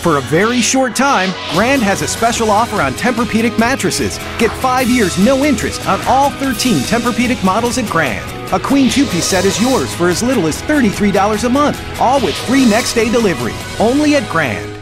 For a very short time, Grand has a special offer on Tempur-Pedic mattresses. Get 5 years no interest on all 13 Tempur-Pedic models at Grand. A queen 2-piece set is yours for as little as $33 a month, all with free next-day delivery. Only at Grand.